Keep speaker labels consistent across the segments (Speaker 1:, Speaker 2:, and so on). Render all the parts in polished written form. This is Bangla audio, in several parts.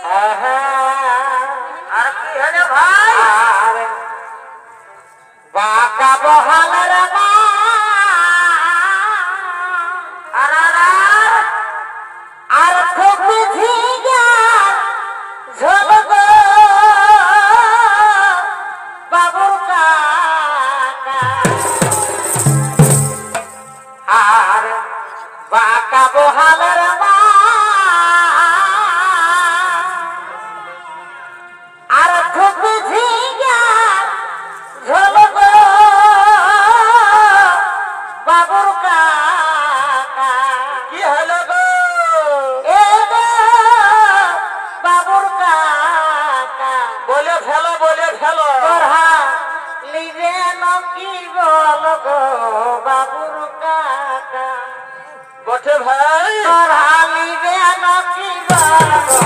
Speaker 1: আর কি হলো ভাই?
Speaker 2: বাঁকা বহালের মা আর খুবই ঝিঙা ঝলক বাবুর কাকা আর বাঁকা বহালের মা আর খুবই ঝিঙা ঝলক বাবুর কাকা
Speaker 1: কি হলো গো?
Speaker 2: এ গো বাবুর কাকা
Speaker 1: বলে ফেলো বলে ফেলো।
Speaker 2: পড়া লিবে নকি বল গো বাবুর কাকা
Speaker 1: বটে ভাই।
Speaker 2: পড়া লিবে নকি বল গো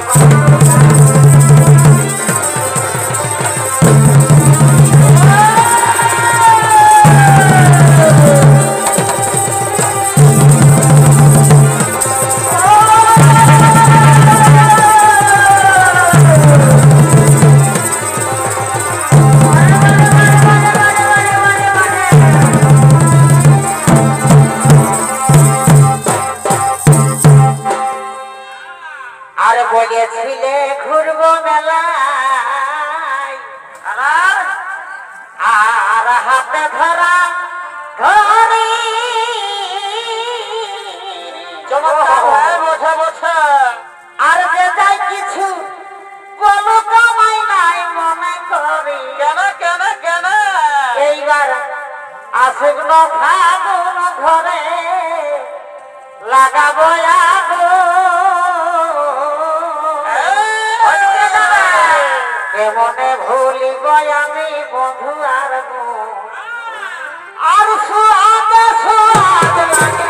Speaker 2: আর বলেছিলে ঘুরবো মেলায় আর হাতে ধরা ধরি
Speaker 1: চমৎকার ভাই, বসে বসে।
Speaker 2: আর যে যাই কিছু বলো কামাই নাই মনে করি
Speaker 1: কেন কেন কেন?
Speaker 2: এইবার আসুক না ফাগুন ঘরে লাগাবো কেমনে ভুলিব আমি বন্ধু আর গুণ আর সুয়াদ সুয়াদ লাগে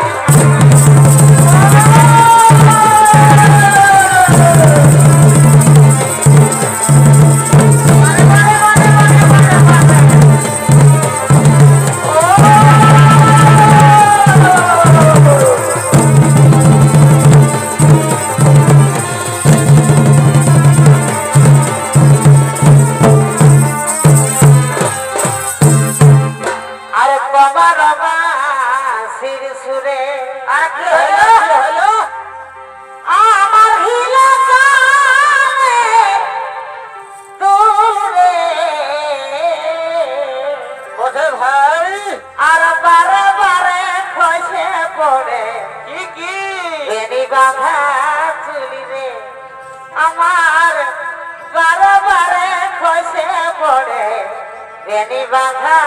Speaker 2: আমার বারে বারে খসে পড়ে বেনি বাঁধা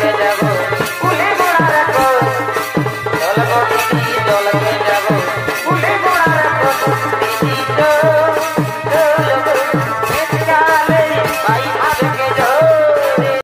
Speaker 2: যাব